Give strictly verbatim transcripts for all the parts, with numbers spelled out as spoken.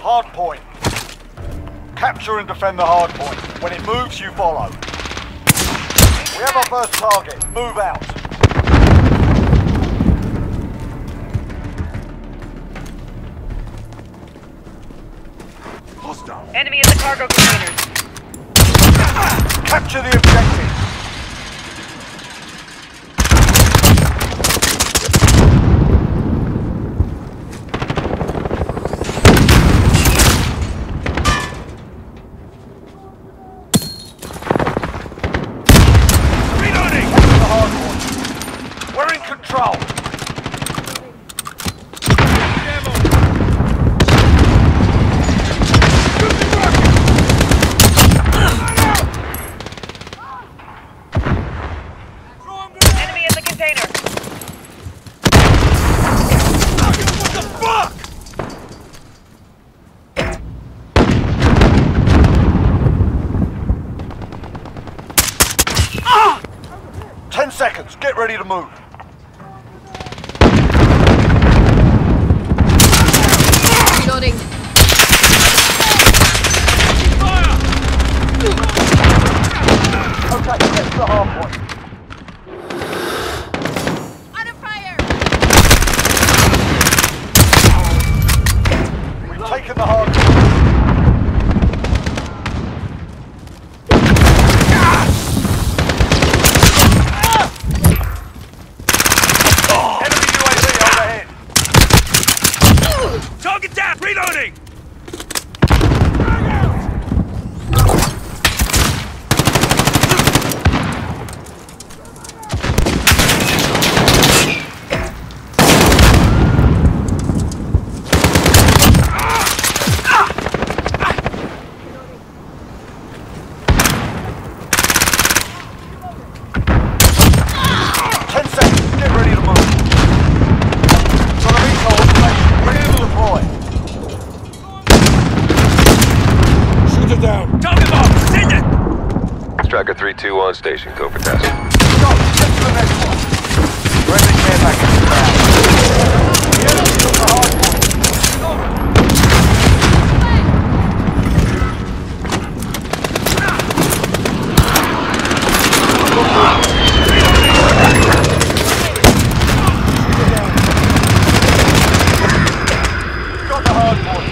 Hard point. Capture and defend the hard point. When it moves, you follow. We have our first target. Move out. Hostile. Enemy in the cargo containers. Capture the objective. Reloading. Capture the hard point. We're in control. Enemy in the container. What the fuck? Ah! Ten seconds. Get ready to move. Reloading. Fire! Okay, get to the hard point. Under fire! We've taken the hard point. Enemy U A V overhead. Target down! Reloading! Ten seconds. Get ready to move. Got a recall station. Ready to deploy. Shoot it down! Target bomb! Send it! Striker three two one station, go for task. Stop. Get to the next one. Friendly care package inbound. The enemy took the hard point. Got the hard point.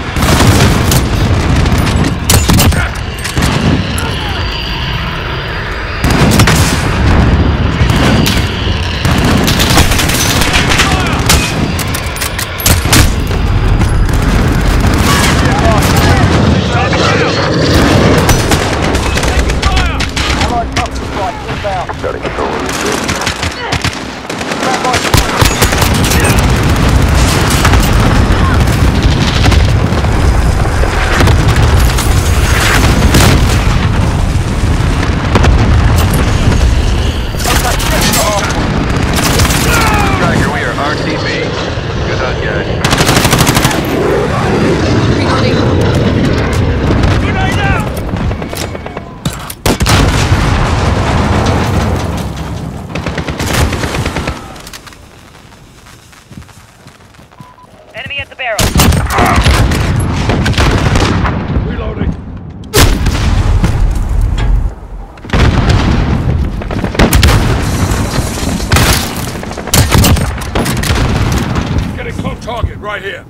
Allied cluster strike inbound. Starting control of the street. Stand by. Striker, we are R T B. Good on, guys. Reloading. Grenade out! Enemy at the barrel. Reloading. Getting close target right here.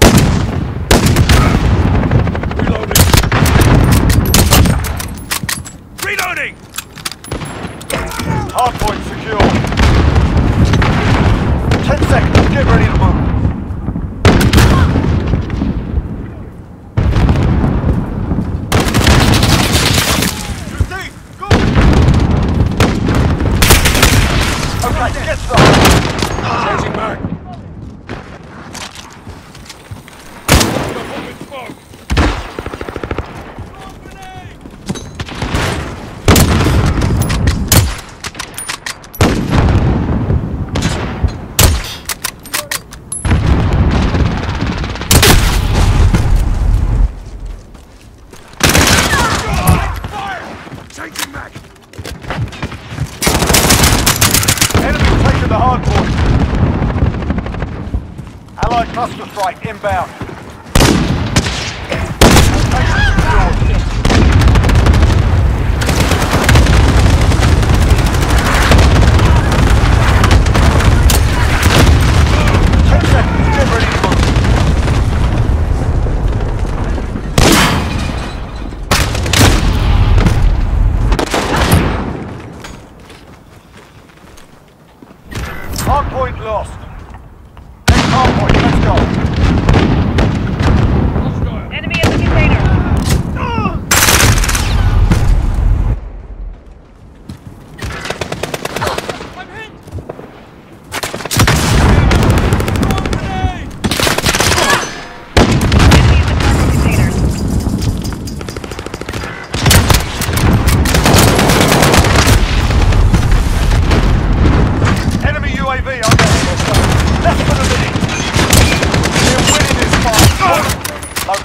Reloading. Reloading! Hard point secure. Ten seconds. Get ready to move. Okay, get to the hard point. Changing back. Moving smoke. Changing back. Enemy taking the hard point. Allied cluster strike inbound.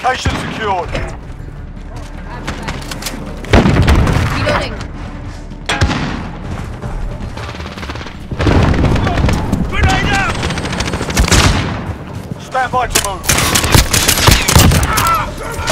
Location secured. Reloading. Grenade out! Stand by to move. Ah!